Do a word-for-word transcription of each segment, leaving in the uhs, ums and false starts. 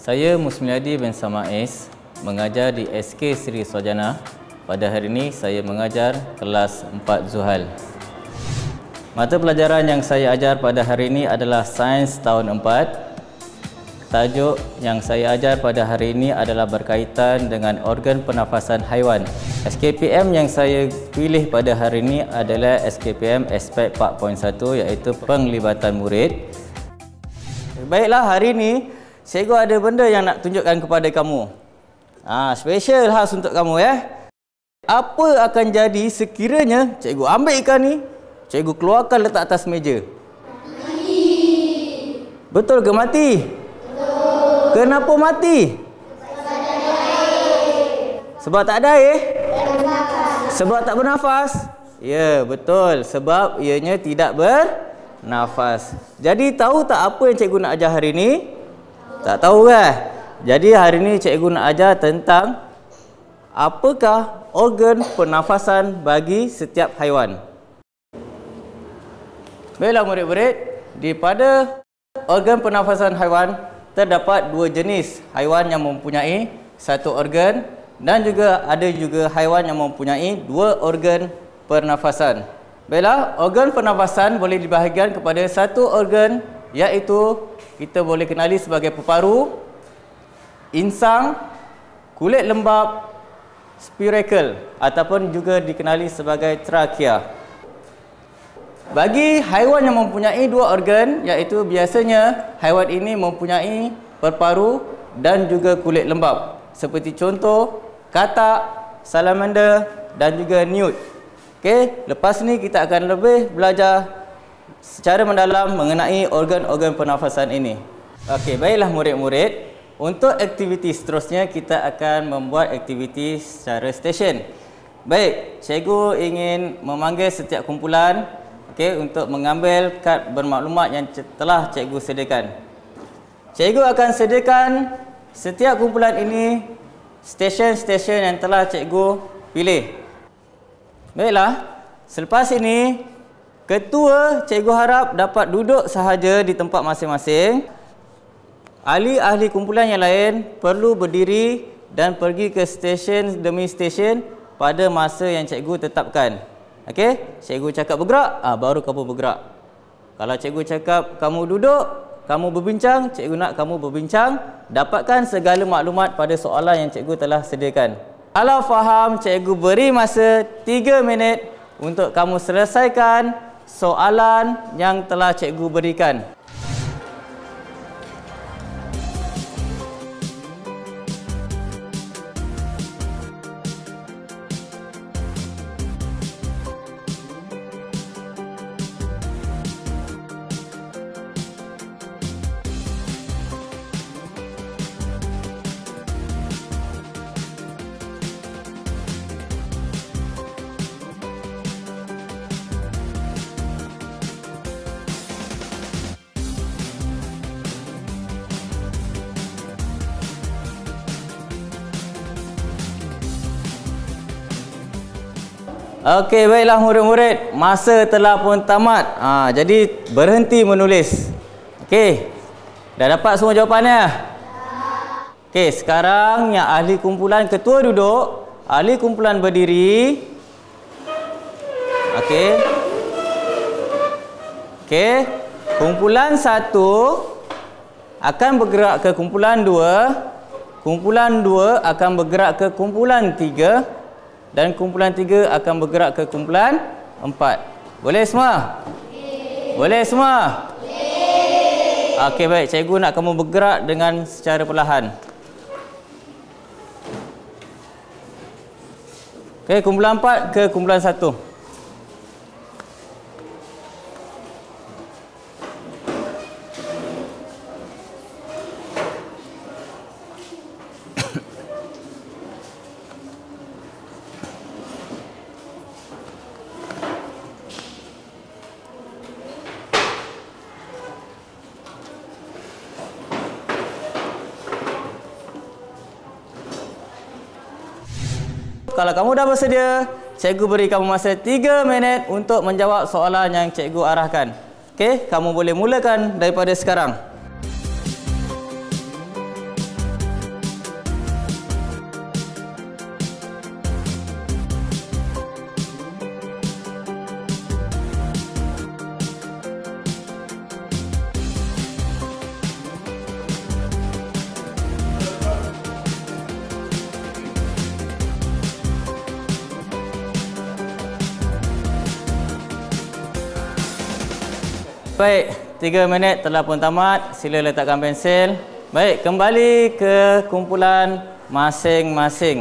Saya Musmiadi bin Samais, mengajar di S K Sri Sarjana. Pada hari ini saya mengajar kelas empat Zuhal. Mata pelajaran yang saya ajar pada hari ini adalah Sains tahun empat. Tajuk yang saya ajar pada hari ini adalah berkaitan dengan organ pernafasan haiwan. S K P M yang saya pilih pada hari ini adalah S K P M Aspek empat titik satu, iaitu penglibatan murid. Baiklah, hari ini cikgu ada benda yang nak tunjukkan kepada kamu. Ah, special khas untuk kamu ya. Apa akan jadi sekiranya cikgu ambil ikan ni, cikgu keluarkan letak atas meja? Mati. Betul ke mati? Betul. Kenapa mati? Sebab tak ada air. Sebab tak ada air? Sebab tak bernafas? Ya, betul. Sebab ianya tidak bernafas. Jadi tahu tak apa yang cikgu nak ajar hari ini? Tak tahu kan? Jadi hari ini cikgu nak ajar tentang apakah organ pernafasan bagi setiap haiwan. Baiklah murid-murid, di pada organ pernafasan haiwan terdapat dua jenis haiwan yang mempunyai satu organ dan juga ada juga haiwan yang mempunyai dua organ pernafasan. Baiklah, organ pernafasan boleh dibahagikan kepada satu organ, iaitu kita boleh kenali sebagai peparu, insang, kulit lembap, spiracle ataupun juga dikenali sebagai trakea. Bagi haiwan yang mempunyai dua organ, iaitu biasanya haiwan ini mempunyai perparu dan juga kulit lembap, seperti contoh katak, salamander dan juga newt. Okey, lepas ni kita akan lebih belajar secara mendalam mengenai organ-organ pernafasan ini. Okey, baiklah murid-murid. Untuk aktiviti seterusnya, kita akan membuat aktiviti secara stesen. Baik, cikgu ingin memanggil setiap kumpulan okay, untuk mengambil kad bermaklumat yang telah cikgu sediakan. Cikgu akan sediakan setiap kumpulan ini stesen-stesen yang telah cikgu pilih. Baiklah, selepas ini, ketua cikgu harap dapat duduk sahaja di tempat masing-masing. Ahli-ahli kumpulan yang lain perlu berdiri dan pergi ke stesen demi stesen pada masa yang cikgu tetapkan. Okey, cikgu cakap bergerak, ah baru kamu bergerak. Kalau cikgu cakap kamu duduk, kamu berbincang, cikgu nak kamu berbincang, dapatkan segala maklumat pada soalan yang cikgu telah sediakan. Kalau faham, cikgu beri masa tiga minit untuk kamu selesaikan soalan yang telah cikgu berikan. Okey, baiklah murid-murid, masa telah pun tamat. Ha, jadi berhenti menulis. Okey, dah dapat semua jawapannya? Okey, sekarang yang ahli kumpulan ketua duduk, ahli kumpulan berdiri. Okey. Okey, kumpulan satu akan bergerak ke kumpulan dua, kumpulan dua akan bergerak ke kumpulan tiga. Dan kumpulan tiga akan bergerak ke kumpulan empat. Boleh semua? Boleh. Boleh semua? Boleh. Okey, baik. Cikgu nak kamu bergerak dengan secara perlahan. Okey, kumpulan empat ke kumpulan satu. Kalau kamu dah bersedia, cikgu beri kamu masa tiga minit untuk menjawab soalan yang cikgu arahkan. Okey, kamu boleh mulakan daripada sekarang. Baik, tiga minit telah pun tamat. Sila letakkan pensel. Baik, kembali ke kumpulan masing-masing.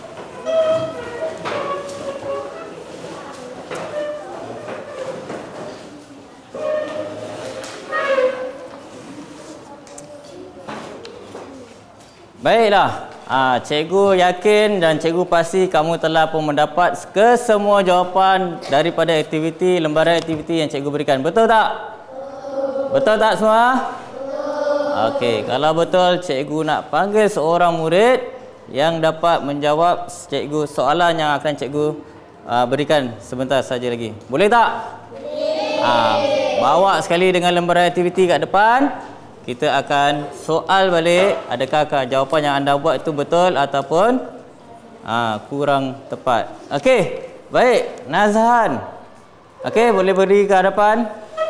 Baiklah, ha, cikgu yakin dan cikgu pasti kamu telah pun mendapat kesemua jawapan daripada aktiviti, lembaran aktiviti yang cikgu berikan. Betul tak? Betul tak semua? Okey, kalau betul cikgu nak panggil seorang murid yang dapat menjawab cikgu soalan yang akan cikgu uh, berikan sebentar saja lagi. Boleh tak? Boleh. Ha, bawa sekali dengan lembaran aktiviti kat depan. Kita akan soal balik, adakah jawapan yang anda buat itu betul ataupun aa, kurang tepat. Okey, baik. Nazhan. Okey, boleh beri ke hadapan.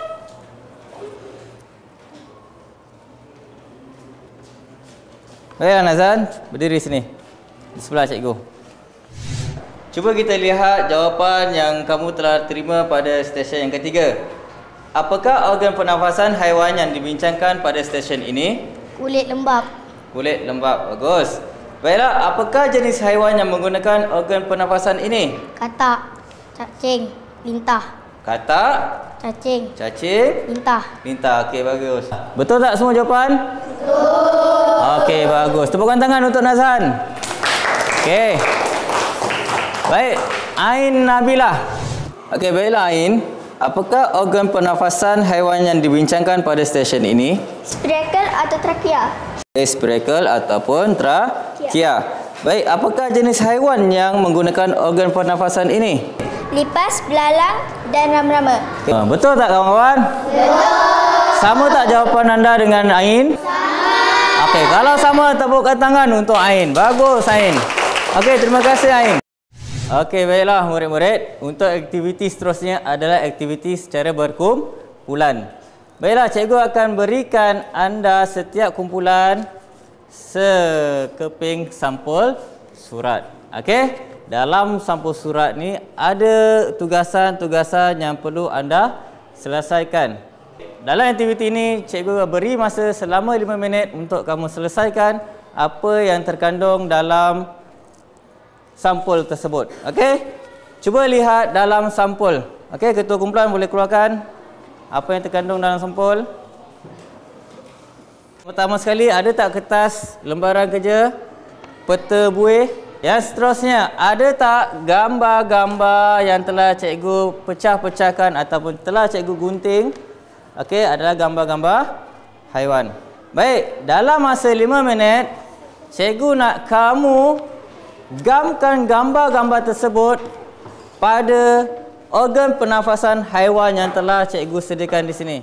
Baiklah Nazhan, berdiri sini. Di sebelah cikgu. Cuba kita lihat jawapan yang kamu telah terima pada stesen yang ketiga. Apakah organ pernafasan haiwan yang dibincangkan pada stesen ini? Kulit lembap. Kulit lembap, bagus. Baiklah, apakah jenis haiwan yang menggunakan organ pernafasan ini? Katak, cacing, lintah. Katak, cacing, cacing, lintah. lintah. Okey, bagus. Betul tak semua jawapan? Betul. Okey, bagus. Tepukkan tangan untuk Nazhan. Okey. Baik, Ain Nabilah. Okey, baiklah Ain. Apakah organ pernafasan haiwan yang dibincangkan pada stesen ini? Spirakal atau trakea? Spirakal ataupun trakea. Baik, apakah jenis haiwan yang menggunakan organ pernafasan ini? Lipas, belalang dan rama-rama. Ha, betul tak kawan-kawan? Betul. Sama tak jawapan anda dengan Ain? Sama. Okey, kalau sama tepukkan tangan untuk Ain. Bagus Ain. Okey, terima kasih Ain. Okey, baiklah murid-murid. Untuk aktiviti seterusnya adalah aktiviti secara berkumpulan. Baiklah, cikgu akan berikan anda setiap kumpulan sekeping sampul surat. Okey? Dalam sampul surat ni ada tugasan-tugasan yang perlu anda selesaikan. Dalam aktiviti ini, cikgu beri masa selama lima minit untuk kamu selesaikan apa yang terkandung dalam sampul tersebut. Okey? Cuba lihat dalam sampul. Okey, ketua kumpulan boleh keluarkan apa yang terkandung dalam sampul. Pertama sekali, ada tak kertas lembaran kerja, peta buih? Yang seterusnya, ada tak gambar-gambar yang telah cikgu pecah-pecahkan ataupun telah cikgu gunting? Okey, adalah gambar-gambar haiwan. Baik, dalam masa lima minit, cikgu nak kamu gamkan gambar-gambar tersebut pada organ pernafasan haiwan yang telah cikgu sediakan di sini.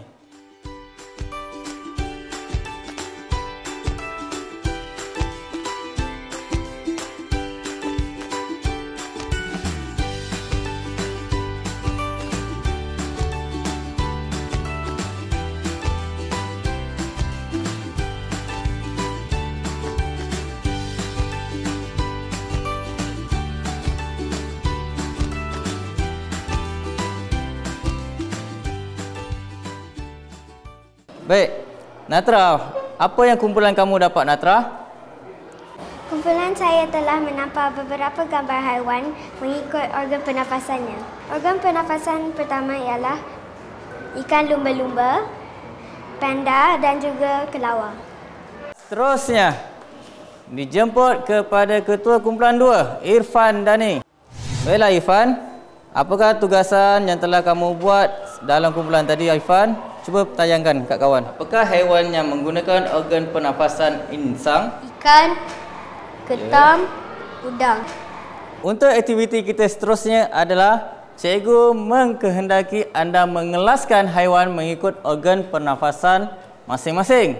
Baik, Natra, apa yang kumpulan kamu dapat, Natra? Kumpulan saya telah menampak beberapa gambar haiwan mengikut organ pernafasannya. Organ pernafasan pertama ialah ikan lumba-lumba, panda dan juga kelawar. Seterusnya, dijemput kepada ketua kumpulan dua, Irfan Dani. Baiklah Irfan, apakah tugasan yang telah kamu buat dalam kumpulan tadi Irfan? Cuba tayangkan kat kawan. Apakah haiwan yang menggunakan organ pernafasan insang? Ikan, ketam, yeah. udang. Untuk aktiviti kita seterusnya adalah cikgu mengkehendaki anda mengelaskan haiwan mengikut organ pernafasan masing-masing.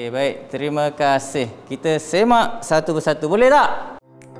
Okey, baik. Terima kasih. Kita semak satu persatu. Boleh tak?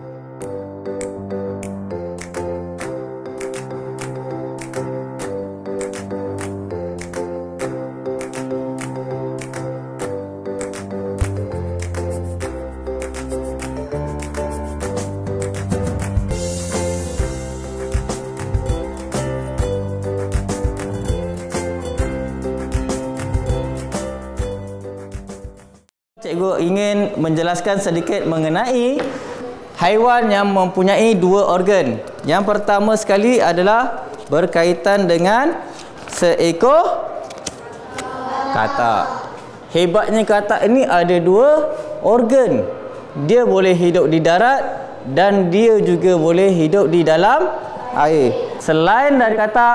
Cikgu ingin menjelaskan sedikit mengenai haiwan yang mempunyai dua organ. Yang pertama sekali adalah berkaitan dengan seekor katak. Hebatnya katak ini ada dua organ. Dia boleh hidup di darat dan dia juga boleh hidup di dalam air. Selain dari katak,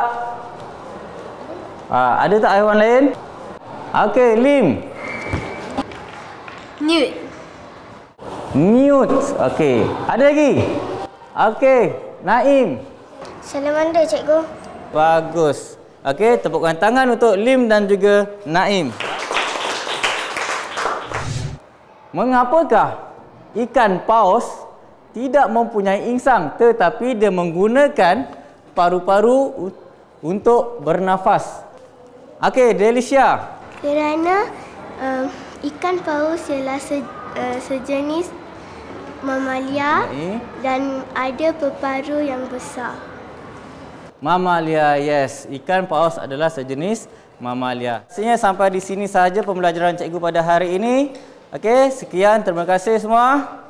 ada tak haiwan lain? Okey, Lim. Newt. Newt. Okey. Ada lagi? Okey. Naim. Salamander, cikgu. Bagus. Okey, tepukkan tangan untuk Lim dan juga Naim. Mengapakah ikan paus tidak mempunyai insang tetapi dia menggunakan paru-paru untuk bernafas? Okey, Delicia. Kerana um, ikan paus ialah se, uh, sejenis mamalia Baik. dan ada peparu yang besar. Mamalia, yes. Ikan paus adalah sejenis mamalia. Sebenarnya sampai di sini sahaja pembelajaran cikgu pada hari ini. Okey, sekian. Terima kasih semua.